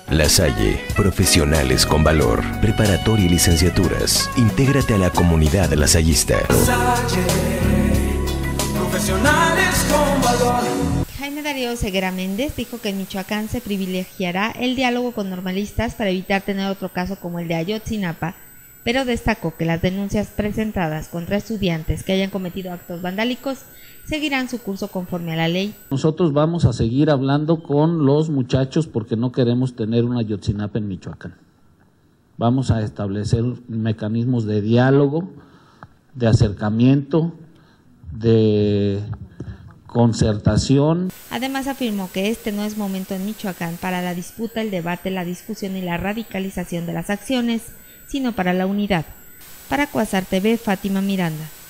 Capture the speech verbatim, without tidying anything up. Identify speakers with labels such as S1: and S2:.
S1: La Salle, profesionales con valor, preparatoria y licenciaturas. Intégrate a la comunidad lasallista.
S2: La Salle, profesionales con valor.
S3: Jaime Darío Ceguera Méndez dijo que en Michoacán se privilegiará el diálogo con normalistas para evitar tener otro caso como el de Ayotzinapa, pero destacó que las denuncias presentadas contra estudiantes que hayan cometido actos vandálicos seguirán su curso conforme a la ley.
S4: Nosotros vamos a seguir hablando con los muchachos porque no queremos tener una Ayotzinapa en Michoacán. Vamos a establecer mecanismos de diálogo, de acercamiento, de concertación.
S3: Además afirmó que este no es momento en Michoacán para la disputa, el debate, la discusión y la radicalización de las acciones, sino para la unidad. Para Cuasar T V, Fátima Miranda.